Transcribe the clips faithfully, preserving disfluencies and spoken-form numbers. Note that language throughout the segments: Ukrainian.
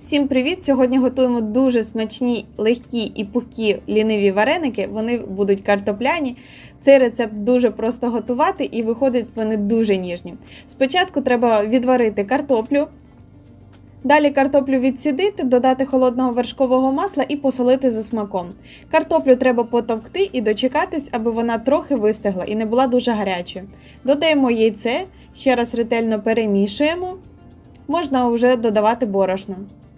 Всім привіт! Сьогодні готуємо дуже смачні, легкі і пухкі ліниві вареники. Вони будуть картопляні. Цей рецепт дуже просто готувати і виходять вони дуже ніжні. Спочатку треба відварити картоплю. Далі картоплю відсідити, додати холодного вершкового масла і посолити за смаком. Картоплю треба потовкти і дочекатись, аби вона трохи вистигла і не була дуже гарячою. Додаємо яйце, ще раз ретельно перемішуємо. Можна вже додавати борошно.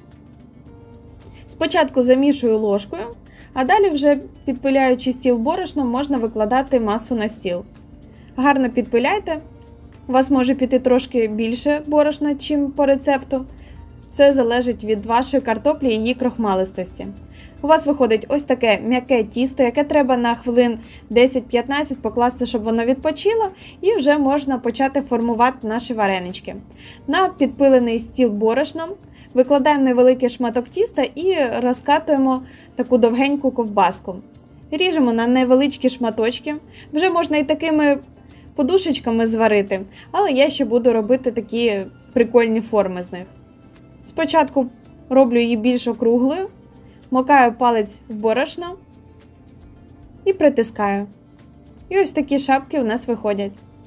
Спочатку замішую ложкою, а далі вже підпиляючи стіл борошном, можна викладати масу на стіл. Гарно підпиляйте. У вас може піти трошки більше борошна, чим по рецепту. Все залежить від вашої картоплі і її крохмалистості. У вас виходить ось таке м'яке тісто, яке треба на хвилин десять-п'ятнадцять покласти, щоб воно відпочило, і вже можна почати формувати наші варенички. На підпилений стіл борошном викладаємо невеликий шматок тіста і розкатуємо таку довгеньку ковбаску. Ріжемо на невеличкі шматочки. Вже можна і такими подушечками зварити, але я ще буду робити такі прикольні форми з них. Спочатку роблю її більш округлою, макаю палець в борошно і притискаю. І ось такі шапки у нас виходять.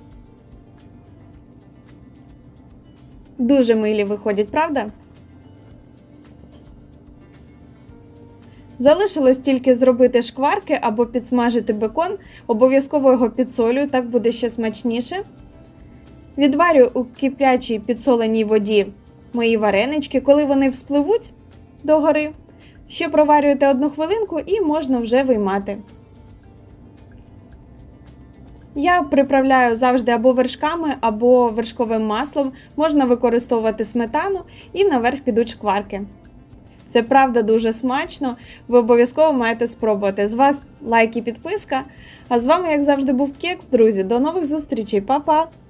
Дуже милі виходять, правда? Залишилось тільки зробити шкварки або підсмажити бекон, обов'язково його підсолюю, так буде ще смачніше. Відварю у киплячій підсоленій воді мої варенички, коли вони вспливуть догори, ще проварюєте одну хвилинку і можна вже виймати. Я приправляю завжди або вершками, або вершковим маслом, можна використовувати сметану і наверх підуть шкварки. Це правда дуже смачно, ви обов'язково маєте спробувати. З вас лайк і підписка, а з вами, як завжди, був Кекс, друзі. До нових зустрічей, па-па!